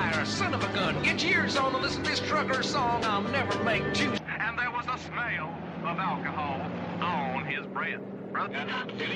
liar, son of a gun. Get your ears on and listen to this trucker song. I'll never make juice. And there was a smell of alcohol on his breath. Brother,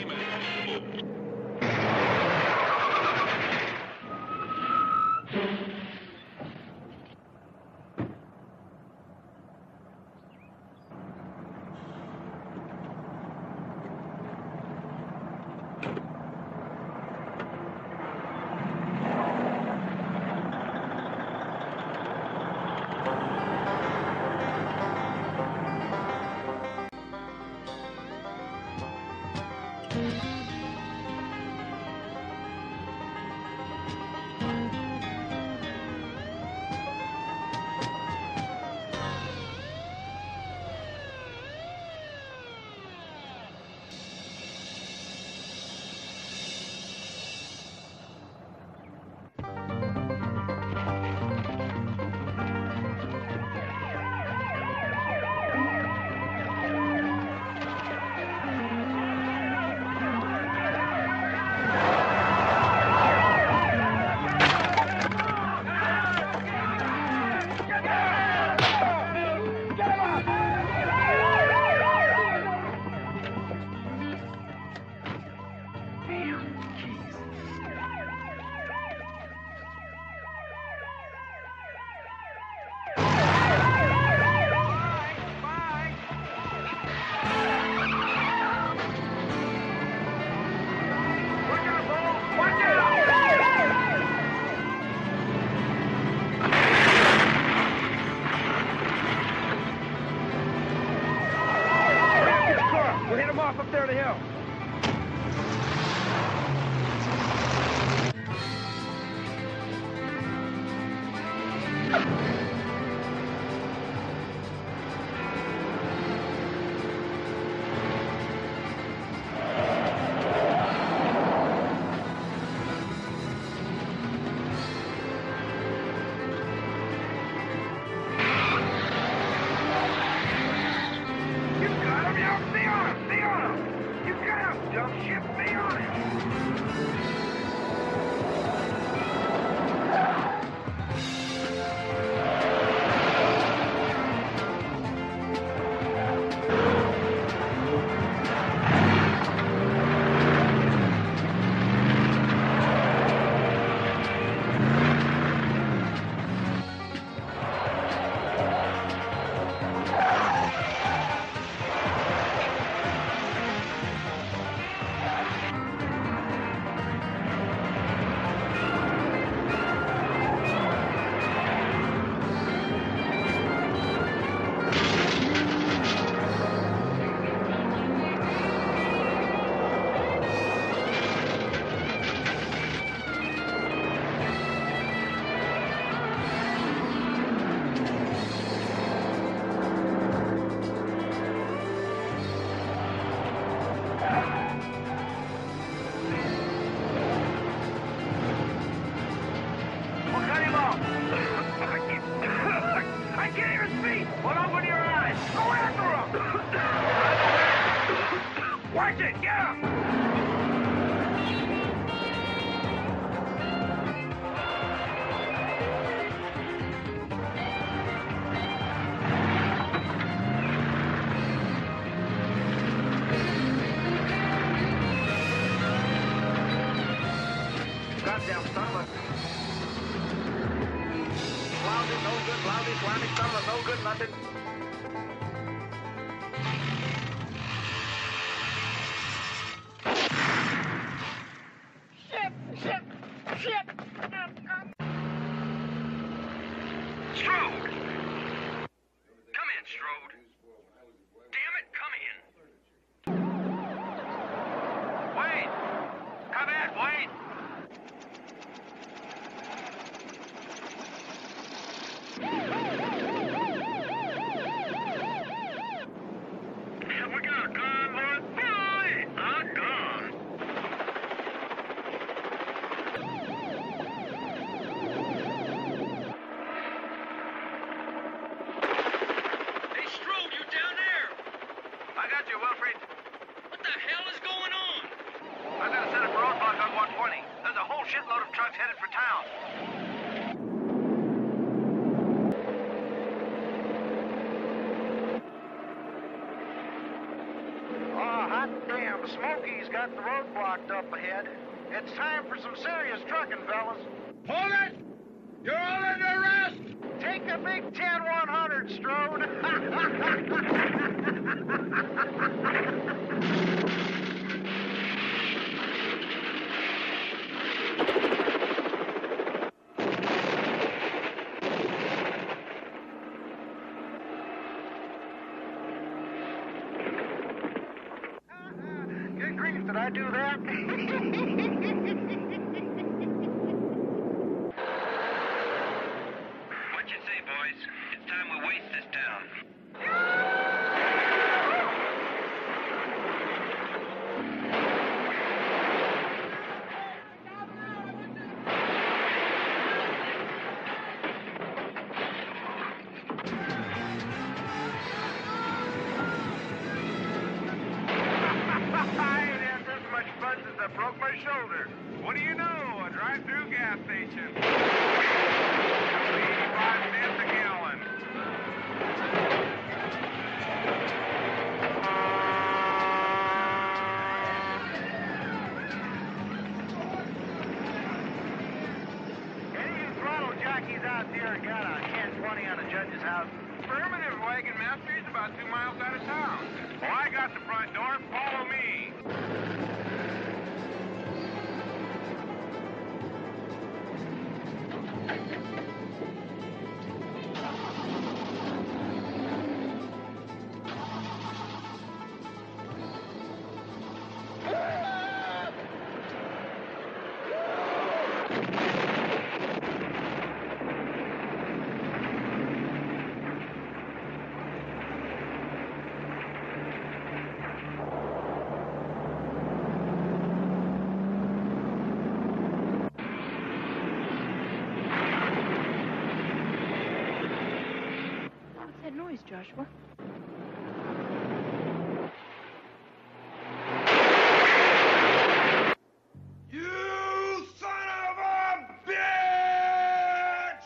up there to the hill. Watch it! Get him! Goddamn son of a... Lousy, no good, lousy, slimy son of a no good, nothing. Strode! Come in, Strode. Damn it, come in. Wade! Come in, Wade! the Smokies got the road blocked up ahead. It's time for some serious trucking, fellas. Hold it! You're all under arrest! Take a big 10-100, Strode. Good grief, did I do that? What you say, boys? It's time we waste this town. I ain't had this much fun since I broke my shoulder. What do you know? A drive-through gas station. 85 cents a gallon. Any of you throttle jockeys out there and got a 10-20 on a judge's house? Affirmative, Wagon Master. He's about 2 miles out of town. Well, I got the front door. Follow me. What's that noise, Joshua? You son of a bitch!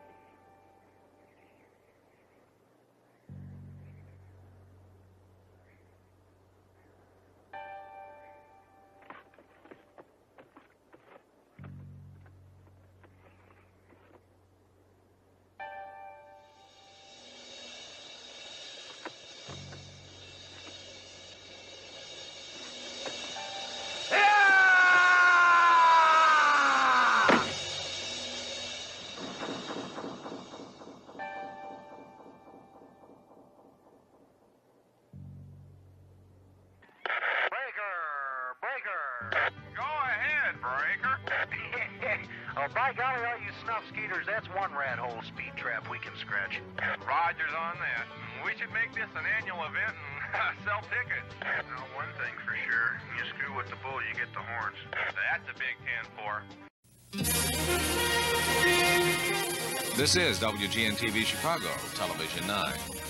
Breaker! Go ahead, Breaker. Oh, by golly, all you snuff skeeters, that's one rat hole speed trap we can scratch. Roger's on that. We should make this an annual event and sell tickets. Now, one thing for sure, you screw with the bull, you get the horns. That's a big 10-4. This is WGN-TV Chicago, Television 9.